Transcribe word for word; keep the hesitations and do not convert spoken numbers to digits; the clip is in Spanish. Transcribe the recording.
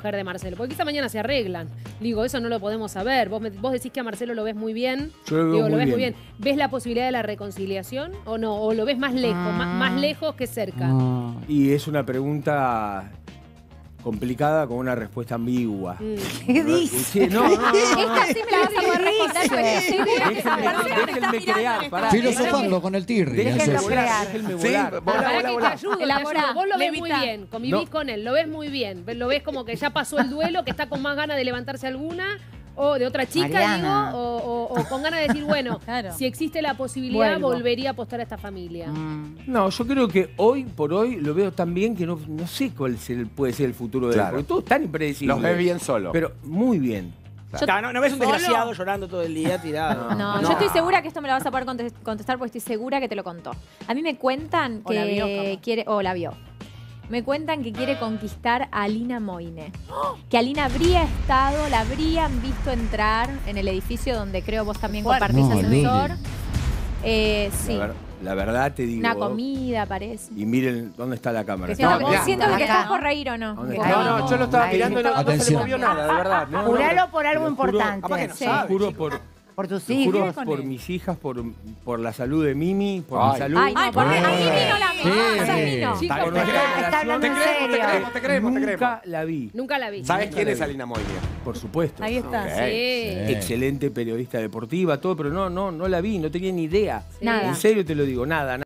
mujer de Marcelo? Porque quizá mañana se arreglan. Digo, eso no lo podemos saber. Vos, me, vos decís que a Marcelo lo ves muy bien. Yo lo veo Digo, muy lo ves bien. muy bien. ¿Ves la posibilidad de la reconciliación o no? ¿O lo ves más lejos, Ah. más, más lejos que cerca? Ah. Y es una pregunta complicada con una respuesta ambigua. Mm. ¿Qué dice? Sí, no, no, no, no. Esta sí me la vas a poder responder porque estoy segura que Déjenme, Marcelo te está déjenme mirando crear, en pará. este Filosofando con el Tirri. Déjenme eso es. volar, crear. déjenme Sí, volar. volá, Pará volá, que te volá. ayudo, te Elaborá, ayudo. Vos lo ves muy levitá. bien, convivís No. con él, lo ves muy bien. Lo ves como que ya pasó el duelo, que está con más ganas de levantarse alguna o de otra chica, Mariana. digo, o, o- o con ganas de decir, bueno, Claro. si existe la posibilidad, Vuelvo. volvería a apostar a esta familia. Mm. No, yo creo que hoy por hoy lo veo tan bien que no, no sé cuál es el- puede ser el futuro de él. Claro. Porque todo es tan impredecible. Los ves bien solo. Pero muy bien. Claro, no, no ves un ¿Solo? desgraciado llorando todo el día tirado. No, No. yo estoy segura que esto me lo vas a poder contest- contestar porque estoy segura que te lo contó. A mí me cuentan O la vio, que capaz. quiere, o la vio. Me cuentan que quiere conquistar a Alina Moine. Que Alina habría estado, la habrían visto entrar en el edificio donde creo vos también Fuerte. compartís No, ascensor. Luli. Eh, sí, La, ver- la verdad te digo. una comida parece. Y miren dónde está la cámara. Que No, no, mirá. siento que te Acá. estás por reír o no. ¿Dónde Ahí. No, no, yo lo estaba Ahí. mirando y no, no se le Atención. movió nada, de verdad. No, no, Juralo por algo Te lo juro- importante. Capaz que no Sí. sabe. Juro por, Por tus te hijos. juro con por él. mis hijas, por, por la salud de Mimi, por Ay. mi salud. Ay, no, por mí, a mí no la Sí. me a mí no. Chicos, por pero- nuestra Está, está relación. hablando Te en creemos, te serio. creemos, te creemos, te creemos. Nunca la vi, Nunca la vi. ¿Sabes Nunca quién la es vi. Alina Moine? por supuesto. Ahí está. Ok. Sí. Excelente periodista deportiva, todo, pero no, no, no la vi, no tenía ni idea. Nada. En serio te lo digo, nada, nada.